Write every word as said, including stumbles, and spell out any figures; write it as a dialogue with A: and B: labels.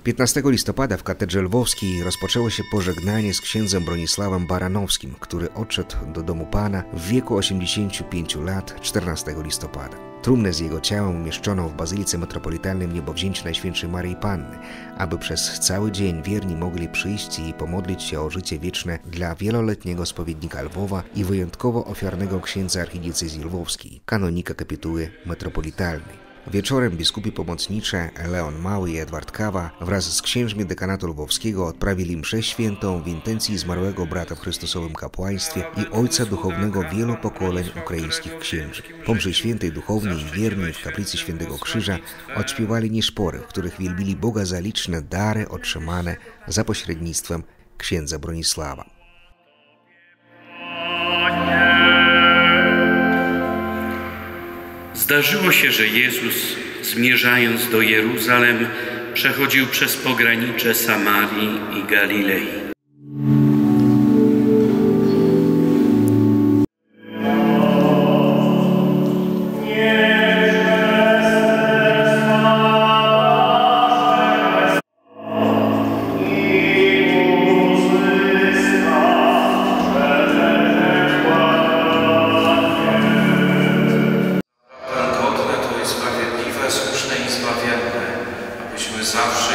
A: piętnastego listopada w katedrze lwowskiej rozpoczęło się pożegnanie z księdzem Bronisławem Baranowskim, który odszedł do domu Pana w wieku osiemdziesięciu pięciu lat czternastego listopada. Trumnę z jego ciałem umieszczono w Bazylice Metropolitalnym Niebowzięcia Najświętszej Maryi Panny, aby przez cały dzień wierni mogli przyjść i pomodlić się o życie wieczne dla wieloletniego spowiednika Lwowa i wyjątkowo ofiarnego księdza archidiecezji lwowskiej, kanonika kapituły metropolitalnej. Wieczorem biskupi pomocnicze Leon Mały i Edward Kawa wraz z księżmi dekanatu lwowskiego odprawili mszę świętą w intencji zmarłego brata w Chrystusowym kapłaństwie i ojca duchownego wielu pokoleń ukraińskich księży. Po mszy świętej duchowni i wierni w kaplicy Świętego Krzyża odśpiewali nieszpory, w których wielbili Boga za liczne dary otrzymane za pośrednictwem księdza Bronisława.
B: Zdarzyło się, że Jezus, zmierzając do Jeruzalem, przechodził przez pogranicze Samarii i Galilei.
C: Słuszne i zbawienne, abyśmy zawsze